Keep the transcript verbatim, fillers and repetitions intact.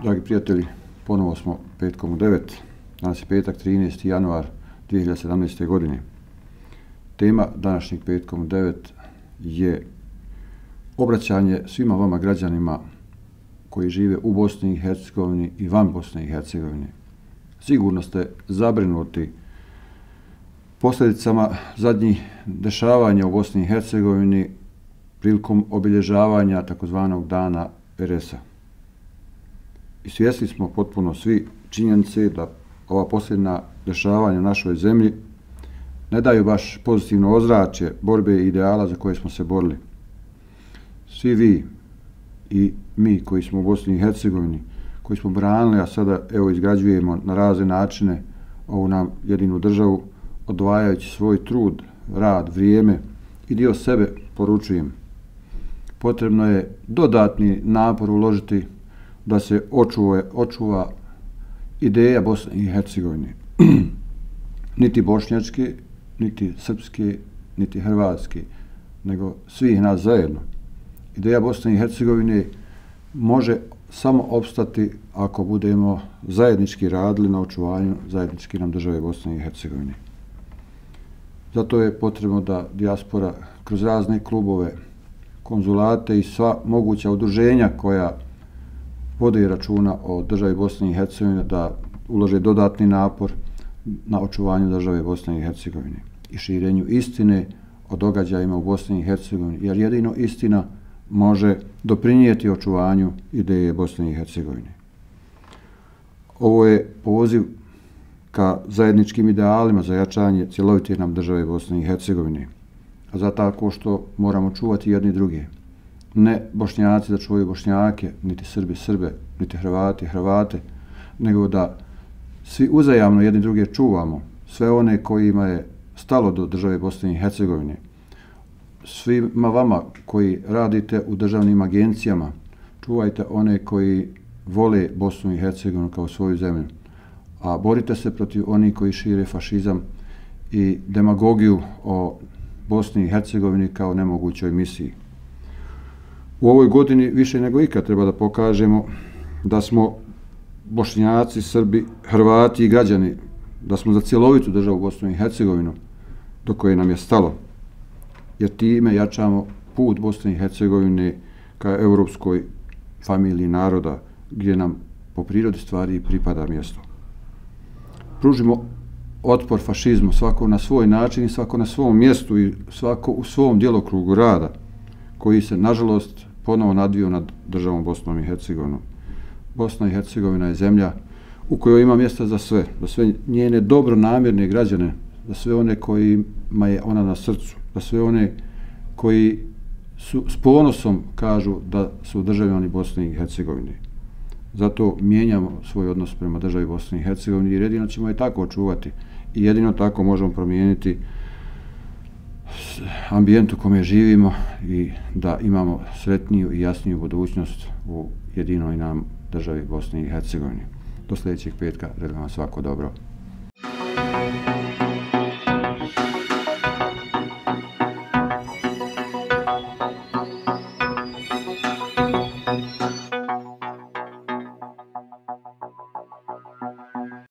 Dragi prijatelji, ponovo smo petkom u devet, danas je petak trinaesti januar dvije hiljade sedamnaeste. godine. Tema današnjeg petkom u devet je obraćanje svima vama građanima koji žive u Bosni i Hercegovini i van Bosne i Hercegovine. Sigurno ste zabrinuti posljedicama zadnjih dešavanja u Bosni i Hercegovini prilikom obilježavanja takozvanog dana Eresa. I svjesni smo potpuno svi činjenice da ova posljednja dešavanja u našoj zemlji ne daju baš pozitivno ozračje borbe i ideala za koje smo se borili. Svi vi i mi koji smo u Bosni i Hercegovini, koji smo branili, a sada evo izgrađujemo na razne načine ovu nam jedinu državu, odvajajući svoj trud, rad, vrijeme i dio sebe, poručujem. Potrebno je dodatni napor uložiti da se očuva, očuva ideja Bosne i Hercegovine. Niti bošnjačke, niti srpske, niti hrvatske, nego svih nas zajedno. Ideja Bosne i Hercegovine može samo opstati ako budemo zajednički radili na očuvanju zajedničke nam države Bosne i Hercegovine. Zato je potrebno da dijaspora kroz razne klubove, konzulate i sva moguća udruženja koja vode računa o državi Bosne i Hercegovine da ulože dodatni napor na očuvanju države Bosne i Hercegovine i širenju istine o događajima u Bosni i Hercegovini, jer jedino istina može doprinijeti očuvanju ideje Bosne i Hercegovine. Ovo je poziv ka zajedničkim idealima za jačanje cjelovite nam države Bosne i Hercegovine, a za tako što moramo čuvati jedni druge. Ne Bošnjaci da čuvaju Bošnjake, niti Srbi Srbe, niti Hrvati Hrvate, nego da svi uzajamno jedni druge čuvamo, sve one kojima je stalo do države Bosne i Hercegovine, svima vama koji radite u državnim agencijama, čuvajte one koji vole Bosnu i Hercegovinu kao svoju zemlju, a borite se protiv onih koji šire fašizam i demagogiju o Bosni i Hercegovini kao nemogućoj misiji. U ovoj godini više nego ikad treba da pokažemo da smo Bošnjaci, Srbi, Hrvati i građani, da smo za cjelovitu državu Bosnu i Hercegovinu do koje nam je stalo, jer time jačamo put Bosne i Hercegovine ka europskoj familiji naroda gdje nam po prirodi stvari pripada mjesto. Pružimo otpor fašizmu, svako na svoj način i svako na svom mjestu i svako u svom djelokrugu rada, koji se, nažalost, ponovo nadvio nad državom Bosnom i Hercegovinom. Bosna i Hercegovina je zemlja u kojoj ima mjesta za sve, za sve njene dobronamjerne građane, za sve one kojima je ona na srcu, za sve one koji su s ponosom kažu da su državljani Bosne i Hercegovine. Zato mijenjamo svoj odnos prema državi Bosne i Hercegovine jer jedino ćemo je tako očuvati i jedino tako možemo promijeniti ambijent u kome živimo i da imamo sretniju i jasniju budućnost u jedinoj nam državi Bosni i Hercegovini. Do sljedećeg petka želim vam svako dobro.